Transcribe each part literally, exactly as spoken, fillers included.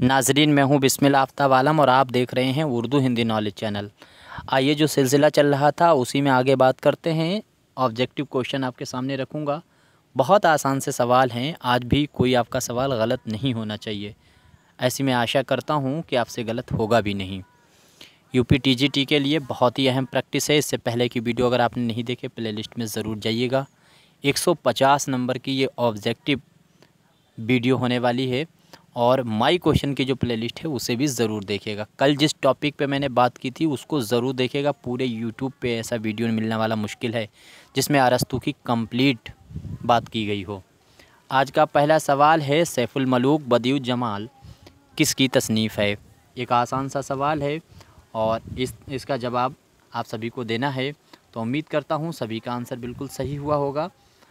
नाजरीन, मैं हूं बिस्मिल आफ्ताब आलम और आप देख रहे हैं उर्दू हिंदी नॉलेज चैनल। आइए, जो सिलसिला चल रहा था उसी में आगे बात करते हैं। ऑब्जेक्टिव क्वेश्चन आपके सामने रखूंगा। बहुत आसान से सवाल हैं, आज भी कोई आपका सवाल गलत नहीं होना चाहिए। ऐसी मैं आशा करता हूं कि आपसे गलत होगा भी नहीं। यूपी टीजीटी के लिए बहुत ही अहम प्रैक्टिस है। इससे पहले की वीडियो अगर आपने नहीं देखे, प्लेलिस्ट में ज़रूर जाइएगा। एक सौ पचास नंबर की ये ऑब्जेक्टिव वीडियो होने वाली है और माई क्वेश्चन की जो प्लेलिस्ट है उसे भी ज़रूर देखिएगा। कल जिस टॉपिक पे मैंने बात की थी उसको ज़रूर देखिएगा। पूरे यूट्यूब पे ऐसा वीडियो मिलने वाला मुश्किल है जिसमें अरस्तू की कंप्लीट बात की गई हो। आज का पहला सवाल है, सैफुल मलूक बदियुज्जमाल किसकी तसनीफ़ है। एक आसान सा सवाल है और इस इसका जवाब आप सभी को देना है। तो उम्मीद करता हूँ सभी का आंसर बिल्कुल सही हुआ होगा।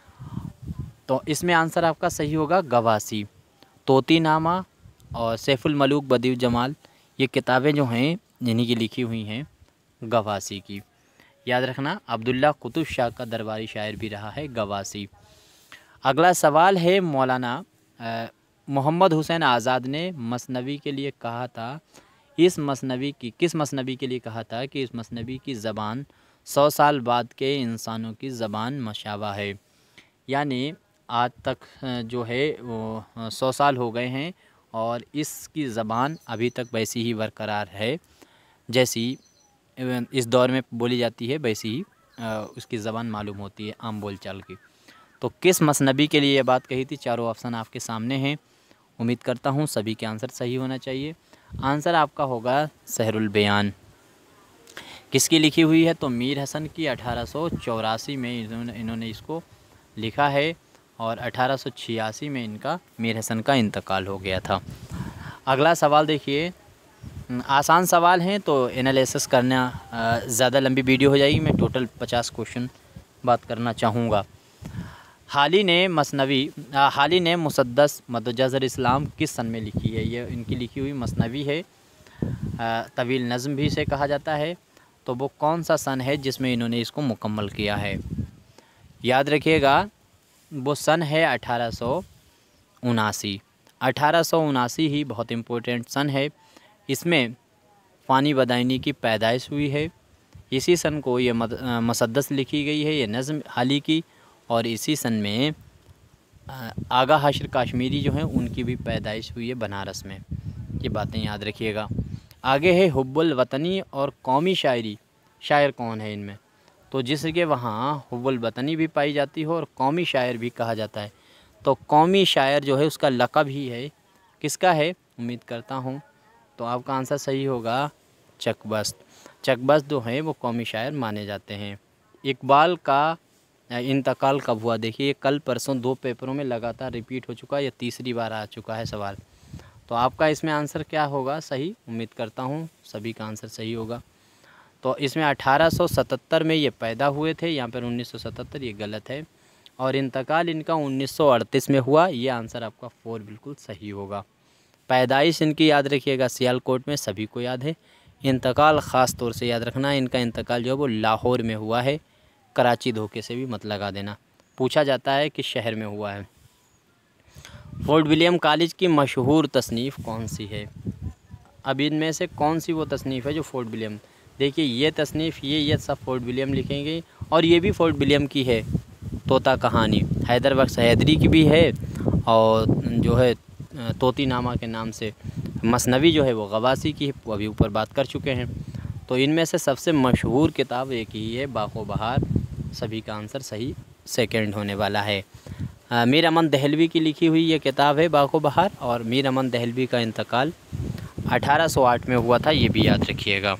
तो इसमें आंसर आपका सही होगा गवासी। तोतीनामा और सैफुल मलूक बदियुज्जमाल ये किताबें जो हैं इन्हीं की लिखी हुई हैं, गवासी की। याद रखना, अब्दुल्ला कुतुब शाह का दरबारी शायर भी रहा है गवासी। अगला सवाल है, मौलाना मोहम्मद हुसैन आज़ाद ने मसनवी के लिए कहा था, इस मसनवी की किस मसनवी के लिए कहा था कि इस मसनवी की ज़बान सौ साल बाद के इंसानों की ज़बान मशाबा है। यानी आज तक जो है वो सौ साल हो गए हैं और इसकी ज़बान अभी तक वैसी ही बरकरार है जैसी इस दौर में बोली जाती है, वैसी ही उसकी ज़बान मालूम होती है आम बोलचाल की। तो किस मसनबी के लिए ये बात कही थी? चारों ऑप्शन आपके सामने हैं। उम्मीद करता हूँ सभी के आंसर सही होना चाहिए। आंसर आपका होगा सहरुल बयान। किसकी लिखी हुई है? तो मीर हसन की। अठारह सौ चौरासी में इन्होंने इन्होंने इसको लिखा है और अठारह सौ छियासी में इनका मीर हसन का इंतकाल हो गया था। अगला सवाल देखिए, आसान सवाल हैं तो एनालिसिस करना ज़्यादा लंबी वीडियो हो जाएगी। मैं टोटल पचास क्वेश्चन बात करना चाहूँगा। हाली ने मसनवी हाली ने मुसद्दस मदजर इस्लाम किस सन में लिखी है? ये इनकी लिखी हुई मसनवी है, तवील नज़म भी इसे कहा जाता है। तो वो कौन सा सन है जिसमें इन्होंने इसको मुकम्मल किया है? याद रखिएगा, वो सन है अठारह सौ उनासी। अठारह सौ उनासी ही बहुत इम्पोर्टेंट सन है। इसमें फ़ानी बदायनी की पैदाइश हुई है। इसी सन को ये मुसद्दस लिखी गई है, ये नज़म हाली की। और इसी सन में आगा हशर कश्मीरी जो हैं उनकी भी पैदाइश हुई है बनारस में। ये बातें याद रखिएगा। आगे है हुब्बुल वतनी और कौमी शायरी। शायर कौन है इनमें? तो जिसके वहाँ हुब्बुल वतनी भी पाई जाती हो और कौमी शायर भी कहा जाता है। तो कौमी शायर जो है उसका लक़ब ही है, किसका है? उम्मीद करता हूँ तो आपका आंसर सही होगा चकबस्त। चकबस्त जो है वो कौमी शायर माने जाते हैं। इकबाल का इंतकाल कब हुआ? देखिए, कल परसों दो पेपरों में लगातार रिपीट हो चुका है, या तीसरी बार आ चुका है सवाल। तो आपका इसमें आंसर क्या होगा? सही। उम्मीद करता हूँ सभी का आंसर सही होगा। तो इसमें अठारह सौ सतहत्तर में ये पैदा हुए थे, यहाँ पर उन्नीस सौ सतहत्तर, ये गलत है। और इंतकाल इनका उन्नीस सौ अड़तीस में हुआ। ये आंसर आपका फोर बिल्कुल सही होगा। पैदाइश इनकी याद रखिएगा सियालकोट में, सभी को याद है। इंतकाल ख़ास तौर से याद रखना, इनका इंतकाल जो है वो लाहौर में हुआ है। कराची धोखे से भी मत लगा देना, पूछा जाता है कि शहर में हुआ है। फोर्ट विलियम कॉलेज की मशहूर तसनीफ़ कौन सी है? अब इनमें से कौन सी वो तसनीफ़ है जो फोर्ट विलियम? देखिए, ये तसनीफ़ ये ये सब फोर्ट विलियम लिखेंगे और ये भी फोर्ट विलियम की है। तोता कहानी हैदर बख्श हैदरी की भी है और जो है तोतीनामा के नाम से मसनवी जो है वो गवासी की है, वो अभी ऊपर बात कर चुके हैं। तो इनमें से सबसे मशहूर किताब एक ही है, बाग़ो बहार। सभी का आंसर सही सेकंड होने वाला है। मीर अमन दहलवी की लिखी हुई ये किताब है बाग़ो बहार, और मीर अमन दहलवी का इंतकाल अठारह सौ आठ में हुआ था, ये भी याद रखिएगा।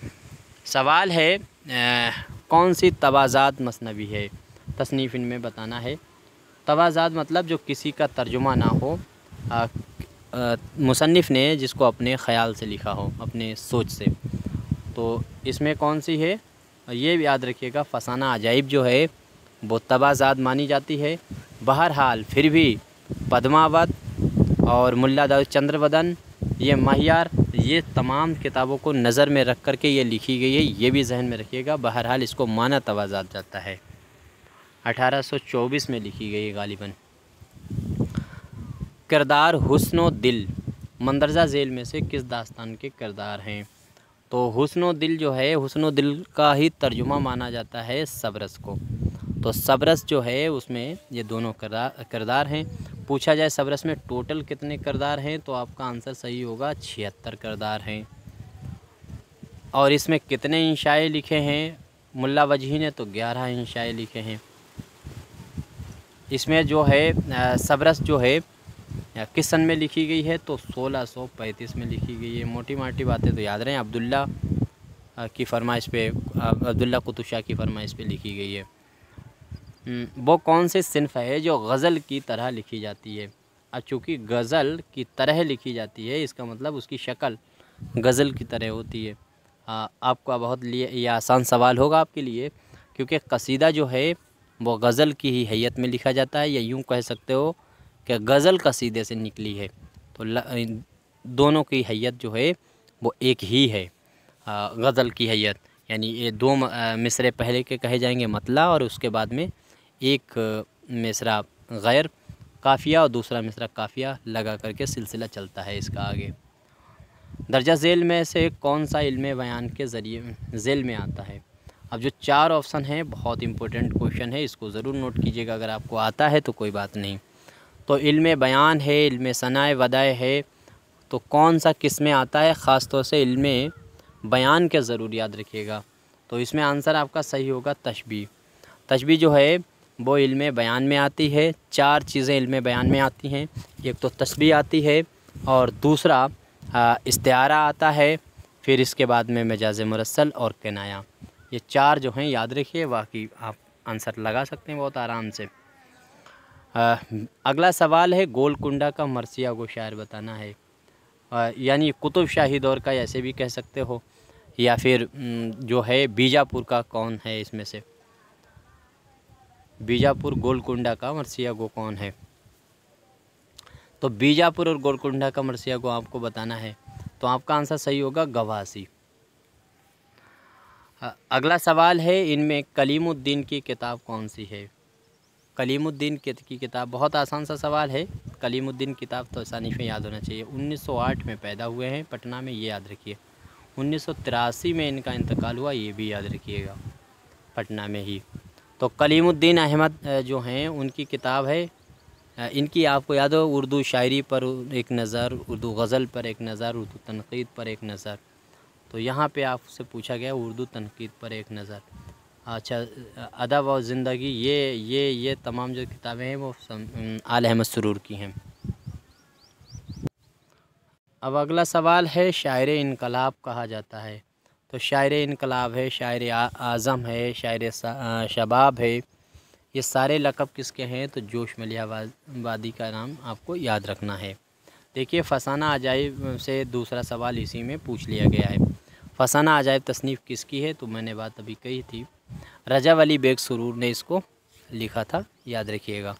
सवाल है, आ, कौन सी तवाज़ात मसनवी है? तसनीफ़ इनमें बताना है। तवाज़ात मतलब जो किसी का तर्जुमा ना हो, आ, आ, मुसन्निफ़ ने जिसको अपने ख़याल से लिखा हो, अपने सोच से। तो इसमें कौन सी है? ये भी याद रखिएगा, फसाना अजाइब जो है वो तवाज़ात मानी जाती है। बहरहाल फिर भी पद्मावत और मुल्ला दाऊद चंद्रवदन, ये महियार, ये तमाम किताबों को नज़र में रख कर के ये लिखी गई है, ये भी जहन में रखिएगा। बहरहाल इसको माना तवाज़ात जाता है। अठारह सौ चौबीस में लिखी गई है गालिबन। किरदार हुस्न दिल मंदरजा झेल में से किस दास्तान के किरदार हैं? तो हुस्न दिल जो है, हुस्न दिल का ही तर्जुमा माना जाता है सबरस को। तो सबरस जो है उसमें ये दोनों किरदार हैं। पूछा जाए सबरस में टोटल कितने किरदार हैं, तो आपका आंसर सही होगा छिहत्तर किरदार हैं। और इसमें कितने इंशाए लिखे हैं मुल्ला वजही ने, तो ग्यारह इंशाए लिखे हैं। इसमें जो है सबरस जो है किस सन में लिखी गई है, तो सोलह सौ पैंतीस में लिखी गई है। मोटी मोटी बातें तो याद रहें, अब्दुल्ला की फरमाइश पे, अब्दुल्ला कुतुब शाह की फरमाइश पे लिखी गई है। वो कौन से सिन्फ है जो गज़ल की तरह लिखी जाती है? अब चूँकि गज़ल की तरह लिखी जाती है, इसका मतलब उसकी शक्ल गज़ल की तरह होती है। आ, आपका बहुत लिए ये आसान सवाल होगा आपके लिए, क्योंकि कसीदा जो है वो गज़ल की ही हैयत में लिखा जाता है, या यूँ कह सकते हो कि गज़ल कसीदे से निकली है। तो ल, दोनों की हैयत जो है वो एक ही है, गज़ल की हैयत। यानी ये दो मिसरे पहले के कहे जाएंगे मतला, और उसके बाद में एक मिसरा गैर काफ़िया और दूसरा मिसरा काफ़िया लगा करके सिलसिला चलता है इसका आगे। दर्जा झेल में से कौन सा इल्म बयान के ज़रिए झेल में आता है? अब जो चार ऑप्शन हैं बहुत इंपॉर्टेंट क्वेश्चन है, इसको ज़रूर नोट कीजिएगा। अगर आपको आता है तो कोई बात नहीं। तो इल्म बयान है, इल्म सनाए वदाए है, तो कौन सा किस में आता है? ख़ास तौर से इल्म बयान के ज़रूर याद रखिएगा। तो इसमें आंसर आपका सही होगा तशबीह। तशबीह जो है वो इल्म बयान में आती है। चार चीज़ें इल्म बयान में आती हैं, एक तो तशबीह आती है, और दूसरा इस्तिआरा आता है, फिर इसके बाद में मजाज मुरसल और किनाया। ये चार जो हैं याद रखिए, बाकी आप आंसर लगा सकते हैं बहुत आराम से। आ, अगला सवाल है गोलकुंडा का मरसिया गो शायर बताना है। आ, यानी कुतुब शाही दौर का ऐसे भी कह सकते हो, या फिर जो है बीजापुर का कौन है इसमें से? बीजापुर गोलकुंडा का मरसिया गो कौन है? तो बीजापुर और गोलकुंडा का मरसिया गो आपको बताना है, तो आपका आंसर सही होगा गवासी। अगला सवाल है इनमें कलीमुद्दीन की किताब कौन सी है? कलीमुद्दीन की किताब बहुत आसान सा सवाल है। कलीमुद्दीन किताब तो आसानी से याद होना चाहिए। उन्नीस सौ आठ में पैदा हुए हैं पटना में, ये याद रखिए। उन्नीस सौ तिरासी में इनका इंतकाल हुआ, ये भी याद रखिएगा, पटना में ही। तो कलीमुद्दीन अहमद जो हैं उनकी किताब है, इनकी आपको याद हो उर्दू शायरी पर एक नज़र, उर्दू गज़ल पर एक नज़र, उर्दू तनक़ीद पर एक नज़र। तो यहाँ पे आपसे पूछा गया उर्दू तनक़ीद पर एक नज़र। अच्छा, अदब और ज़िंदगी, ये ये ये तमाम जो किताबें हैं वो आल अहमद सुरूर की हैं। अब अगला सवाल है शायर इनकलाब कहा जाता है। तो शायर इनकलाब है, शायर आज़म है, शायर शबाब है, ये सारे लक़ब किसके हैं? तो जोश मलिया वादी का नाम आपको याद रखना है। देखिए फसाना अजाइब से दूसरा सवाल इसी में पूछ लिया गया है। फसाना अजाइब तसनीफ़ किसकी है? तो मैंने बात अभी कही थी, रजा वली बेग सुरूर ने इसको लिखा था, याद रखिएगा।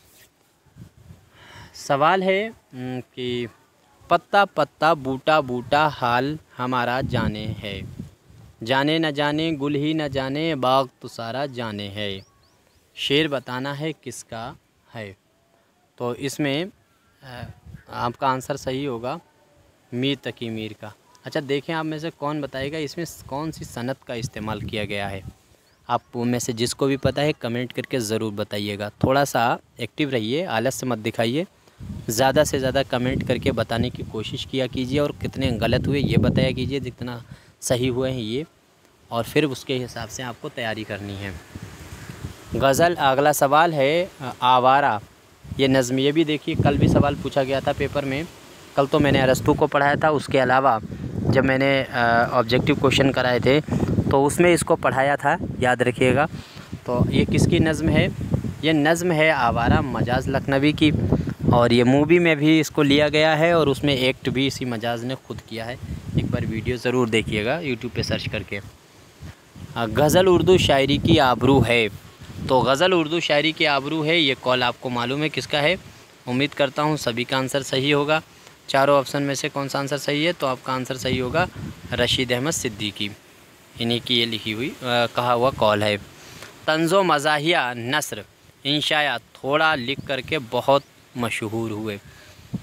सवाल है कि पत्ता पत्ता बूटा बूटा हाल हमारा जाने है, जाने न जाने गुल ही न जाने बाग तो सारा जाने है। शेर बताना है किसका है? तो इसमें आपका आंसर सही होगा मीर तकी मीर का। अच्छा देखें आप में से कौन बताएगा इसमें कौन सी सनत का इस्तेमाल किया गया है। आप में से जिसको भी पता है कमेंट करके ज़रूर बताइएगा। थोड़ा सा एक्टिव रहिए, आलस से मत दिखाइए, ज़्यादा से ज़्यादा कमेंट करके बताने की कोशिश किया कीजिए, और कितने गलत हुए ये बताया कीजिए, जितना सही हुए हैं ये, और फिर उसके हिसाब से आपको तैयारी करनी है। गज़ल अगला सवाल है आवारा, ये नज़्म, ये भी देखिए कल भी सवाल पूछा गया था पेपर में। कल तो मैंने अरस्तू को पढ़ाया था, उसके अलावा जब मैंने ऑब्जेक्टिव क्वेश्चन कराए थे तो उसमें इसको पढ़ाया था, याद रखिएगा। तो ये किसकी नज़्म है? ये नज़्म है आवारा मजाज लखनवी की, और ये मूवी में भी इसको लिया गया है, और उसमें एक्ट भी इसी मजाज ने खुद किया है। एक बार वीडियो ज़रूर देखिएगा यूट्यूब पे सर्च करके। गज़ल उर्दू शायरी की आबरू है, तो गज़ल उर्दू शायरी की आबरू है, ये कॉल आपको मालूम है किसका है? उम्मीद करता हूँ सभी का आंसर सही होगा। चारों ऑप्शन में से कौन सा आंसर सही है? तो आपका आंसर सही होगा रशीद अहमद सिद्दीकी, इन्हीं की ये लिखी हुई आ, कहा हुआ कॉल है। तंज़ो मज़ाहिया नस्र इंशाया थोड़ा लिख करके बहुत मशहूर हुए।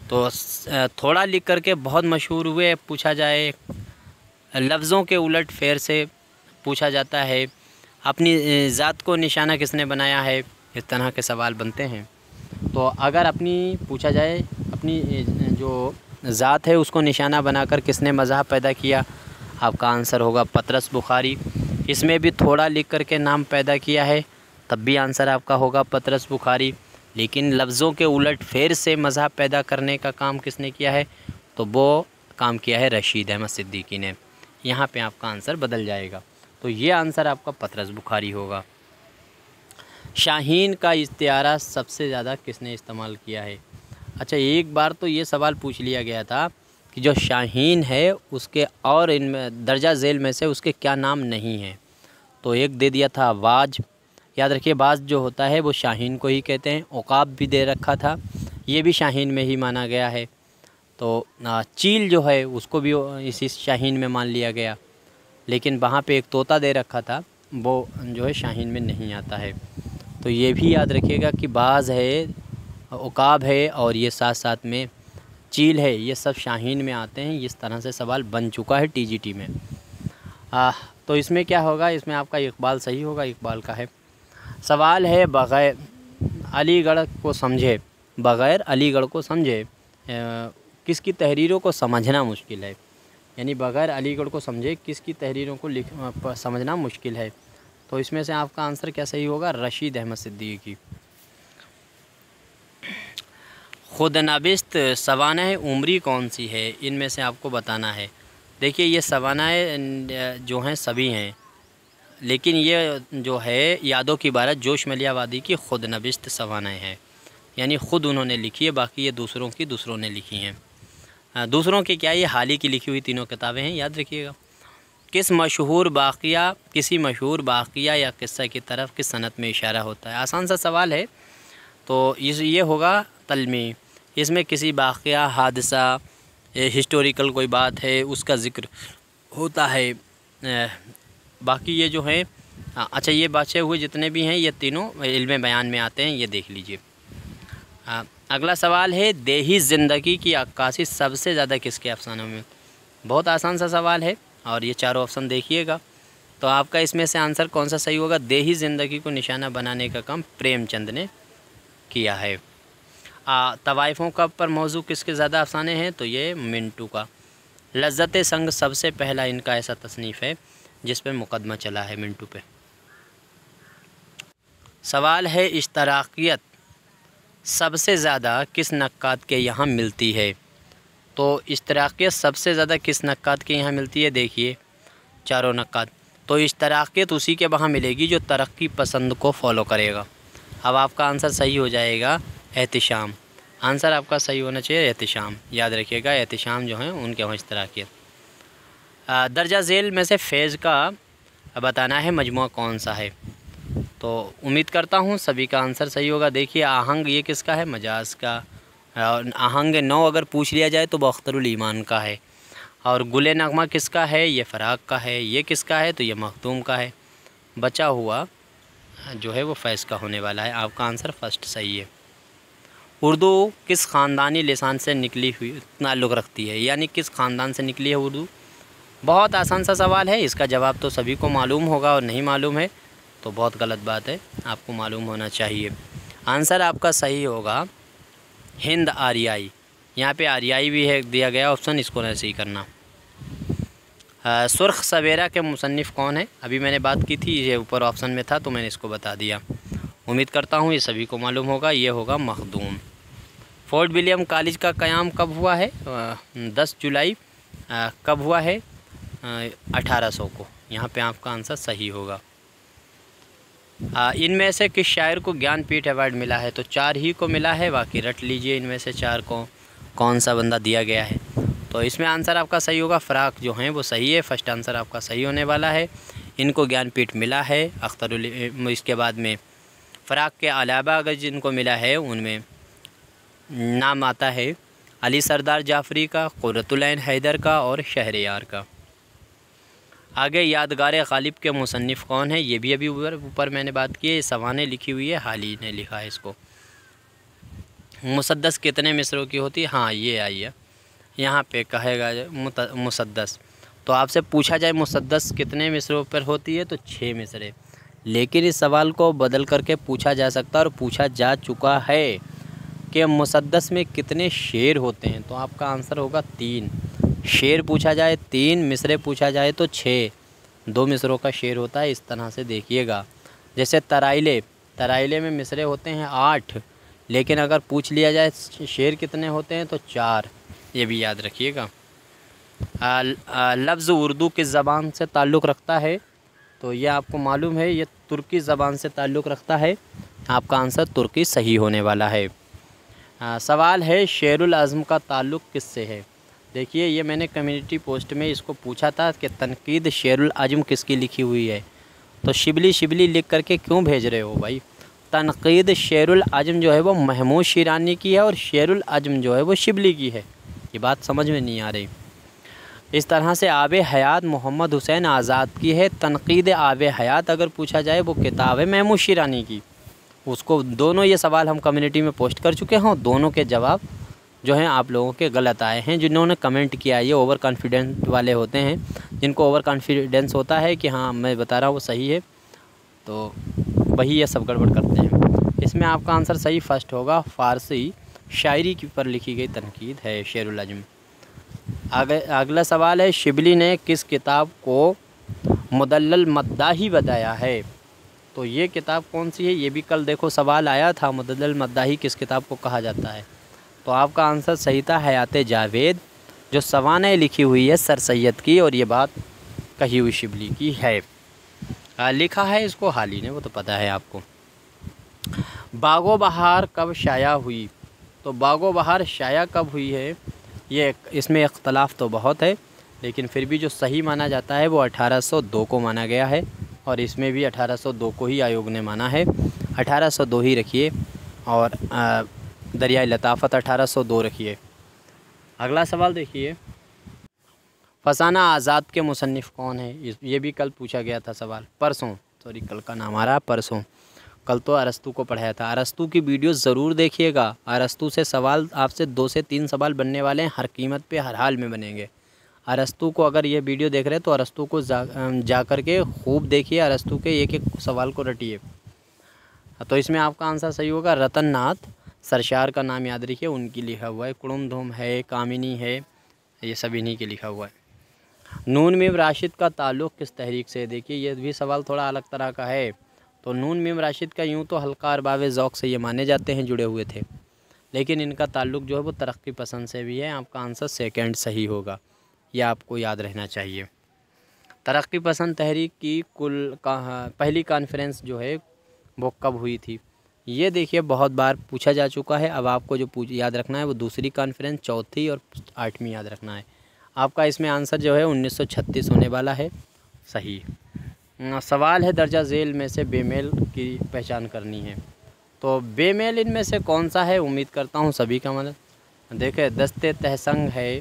तो थोड़ा लिख करके बहुत मशहूर हुए। पूछा जाए लफ्ज़ों के उलट फेर से पूछा जाता है। अपनी ज़ात को निशाना किसने बनाया है, इस तरह के सवाल बनते हैं। तो अगर अपनी पूछा जाए अपनी जो ज़ात है उसको निशाना बनाकर किसने मज़हब पैदा किया, आपका आंसर होगा पतरस बुखारी। इसमें भी थोड़ा लिख करके नाम पैदा किया है, तब भी आंसर आपका होगा पतरस बुखारी। लेकिन लफ्ज़ों के उलट फेर से मज़हब पैदा करने का काम किसने किया है, तो वो काम किया है रशीद अहमद सिद्दीकी ने। यहाँ पे आपका आंसर बदल जाएगा। तो ये आंसर आपका पतरस बुखारी होगा। शाहीन का इस्तिआरा सबसे ज़्यादा किसने इस्तेमाल किया है। अच्छा, एक बार तो ये सवाल पूछ लिया गया था कि जो शाहीन है उसके और इनमें दर्जा झेल में से उसके क्या नाम नहीं हैं। तो एक दे दिया था वाज, याद रखिए बाज जो होता है वो शाहीन को ही कहते हैं। उकाब भी दे रखा था, ये भी शाहीन में ही माना गया है। तो चील जो है उसको भी इसी शाहीन में मान लिया गया। लेकिन वहाँ पे एक तोता दे रखा था, वो जो है शाहीन में नहीं आता है। तो ये भी याद रखिएगा कि बाज है, उकाब है और ये साथ साथ में चील है, ये सब शाहीन में आते हैं। इस तरह से सवाल बन चुका है टीजीटी में। आ, तो इसमें क्या होगा, इसमें आपका इकबाल सही होगा, इकबाल का है। सवाल है बग़ैर अलीगढ़ को समझे, बग़ैर अलीगढ़ को समझे किसकी तहरीरों को समझना मुश्किल है। यानी बग़ैर अलीगढ़ को समझे किसकी तहरीरों को लिख समझना मुश्किल है। तो इसमें से आपका आंसर क्या सही होगा, रशीद अहमद सिद्दीकी। खुदनबिस्त सवानाए उमरी कौन सी है, इनमें से आपको बताना है। देखिए ये सवानाए जो हैं सभी हैं, लेकिन ये जो है यादों की बारत जोश मलियावादी की खुदनबिस्त सवानाए है, यानी ख़ुद उन्होंने लिखी है, बाकी ये दूसरों की दूसरों ने लिखी हैं। दूसरों की क्या, ये हाल ही की लिखी हुई तीनों किताबें हैं, याद रखिएगा। किस मशहूर वाक़िया किसी मशहूर वाक़िया या किस्सा की तरफ किस सनत में इशारा होता है। आसान सा सवाल है, तो इस ये होगा तलमी। इसमें किसी वाक़िया, हादसा, हिस्टोरिकल कोई बात है उसका ज़िक्र होता है। बाकी ये जो है, अच्छा ये बचे हुए जितने भी हैं ये तीनों इल्म बयान में आते हैं, ये देख लीजिए। अगला सवाल है देही ज़िंदगी की अक्कासी सबसे ज़्यादा किसके अफसानों में। बहुत आसान सा सवाल है और ये चारों ऑप्शन देखिएगा। तो आपका इसमें से आंसर कौन सा सही होगा, देही ज़िंदगी को निशाना बनाने का काम प्रेमचंद ने किया है। तवाइफ़ों का पर मौजू किसके ज़्यादा अफसाने हैं, तो ये मिंटू का। लज्जत संग सबसे पहला इनका ऐसा तसनीफ़ है जिस पे मुकदमा चला है मिंटू पे। सवाल है इश्तराकियत सबसे ज़्यादा किस नक्कात के यहाँ मिलती है। तो इश्तराकियत सबसे ज़्यादा किस नक्कात के यहाँ मिलती है, देखिए चारों नक्कात। तो इश्तराकियत उसी के वहाँ मिलेगी जो तरक्की पसंद को फॉलो करेगा। अब आपका आंसर सही हो जाएगा एहतिशाम। आंसर आपका सही होना चाहिए एहतिशाम, याद रखिएगा एहतिशाम जो हैं उनके वहाँ इश्तराकियत। दर्जा झेल में से फ़ैज़ का बताना है मजमुआ कौन सा है। तो उम्मीद करता हूँ सभी का आंसर सही होगा। देखिए आहंग ये किसका है, मजाज का। आहंग नौ अगर पूछ लिया जाए तो बख्तरुल ईमान का है। और गुले नगमा किसका है, ये फ़राक का है। ये किसका है, तो ये मखदूम का है। बचा हुआ जो है वो फैज़ का होने वाला है। आपका आंसर फर्स्ट सही है। उर्दू किस ख़ानदानी लिसान से निकली हुई ताल्लुक़ रखती है, यानी किस ख़ानदान से निकली है उर्दू। बहुत आसान सा सवाल है, इसका जवाब तो सभी को मालूम होगा और नहीं मालूम है तो बहुत गलत बात है, आपको मालूम होना चाहिए। आंसर आपका सही होगा हिंद आर्याई। यहाँ पे आर्याई भी है दिया गया ऑप्शन, इसको नहीं सही करना। आ, सुर्ख सवेरा के मुसन्निफ़ कौन है, अभी मैंने बात की थी, ये ऊपर ऑप्शन में था तो मैंने इसको बता दिया। उम्मीद करता हूँ ये सभी को मालूम होगा, ये होगा मखदूम। फोर्ट विलियम कॉलेज का क़याम कब हुआ है, दस जुलाई आ, कब हुआ है, अठारह सौ को। यहाँ पे आपका आंसर सही होगा। इनमें से किस शायर को ज्ञानपीठ अवार्ड मिला है, तो चार ही को मिला है, बाकी रट लीजिए इनमें से चार को कौन सा बंदा दिया गया है। तो इसमें आंसर आपका सही होगा, फ़राक जो हैं वो सही है। फर्स्ट आंसर आपका सही होने वाला है। इनको ज्ञानपीठ मिला है। अख्तरुल इसके बाद में फ़राक के अलावा अगर जिनको मिला है उनमें नाम आता है अली सरदार जाफ़री का, क़ुर्रतुल ऐन हैदर का और शहरयार का। आगे यादगार गालिब के मुसन्निफ़ कौन है, ये भी अभी ऊपर ऊपर मैंने बात की है। सवाने लिखी हुई है, हाल ही ने लिखा है इसको। मुसद्दस कितने मिसरों की होती है? हाँ ये आई है, यहाँ पे कहेगा मुसद्दस। तो आपसे पूछा जाए मुसद्दस कितने मिसरों पर होती है तो छः मिसरे। लेकिन इस सवाल को बदल करके पूछा जा सकता है और पूछा जा चुका है कि मुसद्दस में कितने शेर होते हैं, तो आपका आंसर होगा तीन। शेर पूछा जाए तीन, मिसरे पूछा जाए तो छः, दो मिसरों का शेर होता है। इस तरह से देखिएगा। जैसे तराइले, तराइले में मिसरे होते हैं आठ, लेकिन अगर पूछ लिया जाए शेर कितने होते हैं तो चार, ये भी याद रखिएगा। लफ्ज़ उर्दू किस ज़बान से ताल्लुक़ रखता है? तो ये आपको मालूम है, ये तुर्की ज़बान से ताल्लुक़ रखता है। आपका आंसर तुर्की सही होने वाला है। आ, सवाल है शेरुल आज़म का ताल्लुक़ किससे है? देखिए ये मैंने कम्युनिटी पोस्ट में इसको पूछा था कि तनकीद शेरुल आज़म किसकी लिखी हुई है, तो शिबली शिबली लिख करके क्यों भेज रहे हो भाई? तनकीद शेरुल आज़म जो है वो महमूद शिरानी की है और शेरुल आज़म जो है वो शिबली की है। ये बात समझ में नहीं आ रही। इस तरह से आब हयात मोहम्मद हुसैन आज़ाद की है। तनकीद आब हयात अगर पूछा जाए वो किताब है महमूद शिरानी की। उसको दोनों ये सवाल हम कम्युनिटी में पोस्ट कर चुके हैं, दोनों के जवाब जो हैं आप लोगों के गलत आए हैं। जिन्होंने कमेंट किया ये ओवर कॉन्फिडेंस वाले होते हैं, जिनको ओवर कॉन्फिडेंस होता है कि हाँ मैं बता रहा हूँ वो सही है, तो वही ये सब गड़बड़ करते हैं। इसमें आपका आंसर सही फर्स्ट होगा, फ़ारसी शायरी की पर लिखी गई तनकीद है शेरुल आज़म। आगे अगला सवाल है शिबली ने किस किताब को मुदल्लल मद्दाही बताया है? तो ये किताब कौन सी है? ये भी कल देखो सवाल आया था, मुदल्लल मद्दाही किस किताब को कहा जाता है? तो आपका आंसर सही था हयात जावेद, जो सवाने लिखी हुई है सर सैयद की, और ये बात कही हुई शिबली की है। आ, लिखा है इसको हाली ने, वो तो पता है आपको। बागो बहार कब शाया हुई? तो बागो बहार शाया कब हुई है, ये इसमें इख्तलाफ तो बहुत है, लेकिन फिर भी जो सही माना जाता है वो अठारह सौ दो को माना गया है, और इसमें भी अठारह सौ दो को ही आयोग ने माना है। अठारह सौ दो ही रखिए, और दरियाए लताफ़त अठारह सौ दो रखिए। अगला सवाल देखिए, फसाना आज़ाद के मुसन्निफ़ कौन है? ये भी कल पूछा गया था सवाल, परसों, सॉरी कल का नाम आ रहा परसों। कल तो अरस्तू को पढ़ाया था। अरस्तू की वीडियो ज़रूर देखिएगा। अरस्तू से सवाल आपसे दो से तीन सवाल बनने वाले हैं, हर कीमत पे हर हाल में बनेंगे। अरस्तू को अगर ये वीडियो देख रहे हैं तो अरस्तू को जा जा कर के खूब देखिए, अरस्तू के एक एक सवाल को रटिए। तो इसमें आपका आंसर सही होगा रतन नाथ सरशार का नाम याद रखिए, उनकी लिखा हुआ है। कुड़ुमधुम है, कामिनी है, ये सब इन्हीं के लिखा हुआ है। नून मीम राशिद का ताल्लुक़ किस तहरीक से? देखिए ये भी सवाल थोड़ा अलग तरह का है। तो नून मीम राशिद का यूँ तो हल्का अरबाब ज़ौक़ से ये माने जाते हैं जुड़े हुए थे, लेकिन इनका ताल्लुक़ जो है वो तरक्की पसंद से भी है। आपका आंसर सेकंड सही होगा, यह आपको याद रहना चाहिए। तरक्की पसंद तहरीक की कुल का पहली कॉन्फ्रेंस जो है वो कब हुई थी? ये देखिए बहुत बार पूछा जा चुका है। अब आपको जो पूछ याद रखना है वो दूसरी कॉन्फ्रेंस, चौथी और आठवीं याद रखना है। आपका इसमें आंसर जो है उन्नीस सौ छत्तीस होने वाला है, सही। सवाल है दर्जा झेल में से बेमेल की पहचान करनी है। तो बेमेल इनमें से कौन सा है? उम्मीद करता हूँ सभी का मतलब। देखे दस्ते तहसंग है,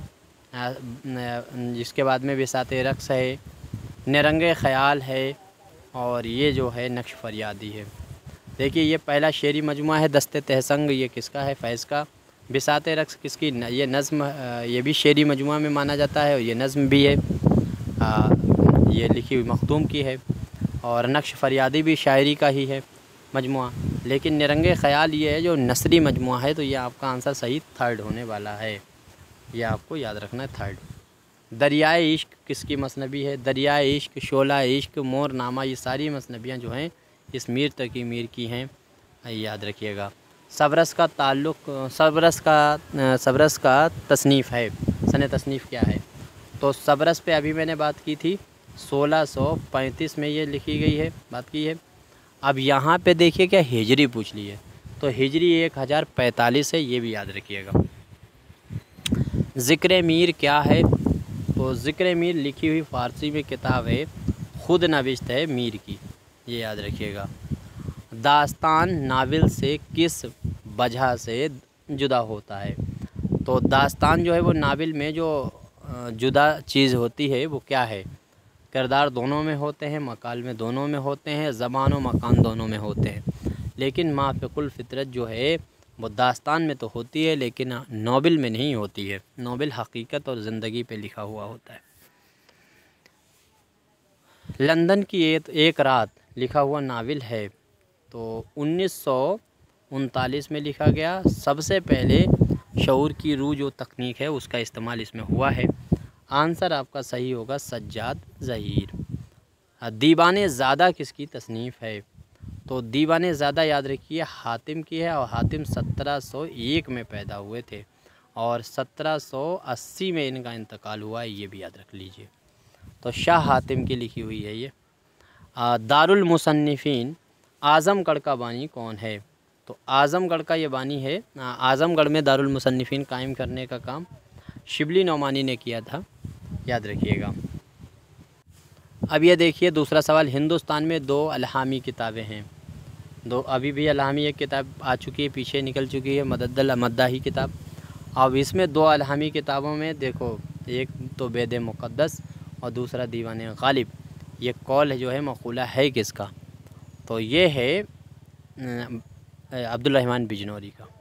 जिसके बाद में बिसाते रक्स है, निरंगे ख़याल है, और ये जो है नक्श फरियादी है। देखिए ये पहला शेरी मजमुआ है दस्ते तहसंग, ये किसका है? फैज़ का। बिसाते रक्स किसकी? ये नज़्म, ये भी शेरी मजमुआ में माना जाता है, और ये नज़्म भी है, आ, ये लिखी हुई मखदूम की है। और नक्श फरियादी भी शायरी का ही है मजमुआ। लेकिन निरंगे ख़याल ये है जो नसरी मजमुआ है, तो ये आपका आंसर सही थर्ड होने वाला है, ये आपको याद रखना है थर्ड। दरियाए इश्क किसकी मसनबी है? दरियाए इश्क, शोला इश्क, मोरनामा, ये सारी मसनबियाँ जो हैं इस मीर तकी मीर की हैं, याद रखिएगा। सबरस का ताल्लुक़, सबरस का सबरस का तसनीफ़ है, सन तसनीफ़ क्या है? तो सबरस पे अभी मैंने बात की थी, सोलह सौ पैंतीस में ये लिखी गई है, बात की है। अब यहाँ पे देखिए क्या हिजरी पूछ ली है, तो हिजरी एक हज़ार पैंतालीस है, ये भी याद रखिएगा। ज़िक्र मीर क्या है? तो ज़िक्र मीर लिखी हुई फ़ारसी में किताब है, खुद नविश्त है मीर की, ये याद रखिएगा। दास्तान नावल से किस वजह से जुदा होता है? तो दास्तान जो है वो नावल में जो जुदा चीज़ होती है वो क्या है? किरदार दोनों में होते हैं, मकाल में दोनों में होते हैं, ज़बान और मकान दोनों में होते हैं, लेकिन माफ़िकुल फ़ितरत जो है वो दास्तान में तो होती है लेकिन नॉवेल में नहीं होती है। नॉवेल हकीकत और ज़िंदगी पे लिखा हुआ होता है। लंदन की एक, एक रात लिखा हुआ नावल है तो उन्नीस सौ उनतालीस में लिखा गया। सबसे पहले शऊर की रूह जो तकनीक है उसका इस्तेमाल इसमें हुआ है। आंसर आपका सही होगा सज्जाद ज़हीर। दीवाने ज़्यादा किसकी तसनीफ़ है? तो दीवाने ज़्यादा याद रखिए हातिम की है और हातिम सत्रह सौ एक में पैदा हुए थे और सत्रह सौ अस्सी में इनका इंतकाल हुआ है, ये भी याद रख लीजिए। तो शाह हातिम की लिखी हुई है ये। दारुल मुसन्निफ़ीन आज़मगढ़ का बानी कौन है? तो आज़मगढ़ का ये बानी है, आज़मगढ़ में दारुल मुसन्निफ़ीन कायम करने का काम शिबली नौमानी ने किया था, याद रखिएगा। अब ये देखिए दूसरा सवाल, हिंदुस्तान में दो अलहामी किताबें हैं। दो अभी भी अलहामी एक किताब आ चुकी है, पीछे निकल चुकी है, मदद्दल मद्दाही किताब। अब इसमें दो अलहामी किताबों में देखो, एक तो बेद मुक़द्दस और दूसरा दीवान गालिब। ये कौल जो है मक़ूला है किसका? तो ये है अब्दुल रहमान बिजनौरी का।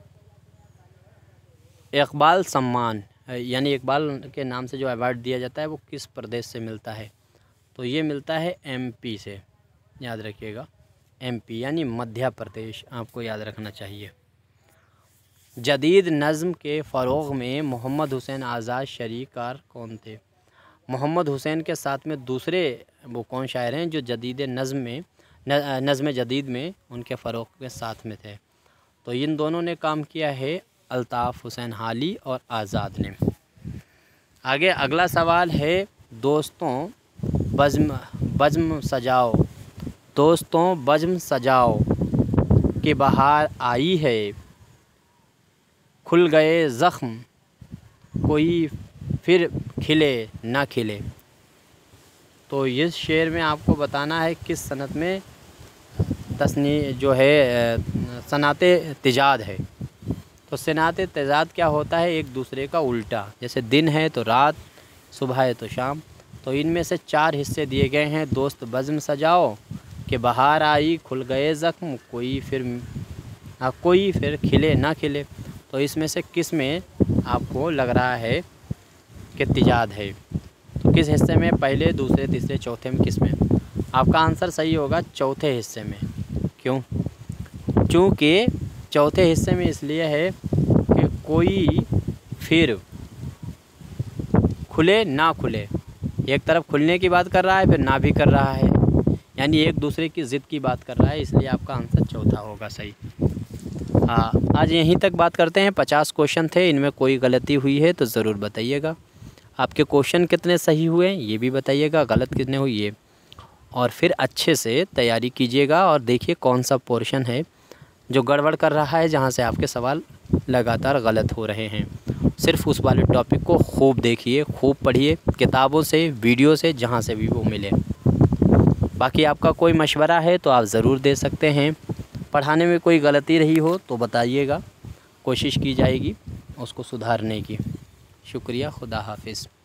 इकबाल सम्मान यानी इकबाल के नाम से जो अवार्ड दिया जाता है वो किस प्रदेश से मिलता है? तो ये मिलता है एमपी से, याद रखिएगा। एमपी यानी मध्य प्रदेश, आपको याद रखना चाहिए। जदीद नज़्म के फ़रोग़ में मोहम्मद हुसैन आज़ाद शरीकार कौन थे? मोहम्मद हुसैन के साथ में दूसरे वो कौन शायर हैं जो जदीद नज़्म में नज़्म जदीद में उनके फ़रोग़ के साथ में थे? तो इन दोनों ने काम किया है, अल्ताफ़ हुसैन हाली और आज़ाद ने। आगे अगला सवाल है, दोस्तों बज़्म बज़्म सजाओ, दोस्तों बज़्म सजाओ कि बहार आई है, खुल गए ज़ख्म कोई फिर खिले ना खिले। तो इस शेर में आपको बताना है किस सनत में तस्नी जो है सनाते तिजाद है। तो सनाते तिजाद क्या होता है? एक दूसरे का उल्टा, जैसे दिन है तो रात, सुबह है तो शाम। तो इनमें से चार हिस्से दिए गए हैं, दोस्त बज़्म सजाओ कि बहार आई, खुल गए ज़ख्म कोई फिर आ, कोई फिर खिले ना खिले। तो इसमें से किस में आपको लग रहा है कि तिजाद है? तो किस हिस्से में? पहले, दूसरे, तीसरे, चौथे में, किस में? आपका आंसर सही होगा चौथे हिस्से में। क्यों? चूँकि चौथे हिस्से में इसलिए है कि कोई फिर खुले ना खुले, एक तरफ खुलने की बात कर रहा है फिर ना भी कर रहा है, यानी एक दूसरे की ज़िद की बात कर रहा है, इसलिए आपका आंसर चौथा होगा सही। हाँ, आज यहीं तक बात करते हैं। पचास क्वेश्चन थे, इनमें कोई गलती हुई है तो ज़रूर बताइएगा। आपके क्वेश्चन कितने सही हुए ये भी बताइएगा, गलत कितने हुए ये, और फिर अच्छे से तैयारी कीजिएगा और देखिए कौन सा पोर्शन है जो गड़बड़ कर रहा है, जहाँ से आपके सवाल लगातार गलत हो रहे हैं। सिर्फ उस वाले टॉपिक को खूब देखिए, खूब पढ़िए, किताबों से, वीडियो से, जहाँ से भी वो मिले। बाकी आपका कोई मशवरा है तो आप ज़रूर दे सकते हैं। पढ़ाने में कोई गलती रही हो तो बताइएगा, कोशिश की जाएगी उसको सुधारने की। शुक्रिया, खुदा हाफिज़।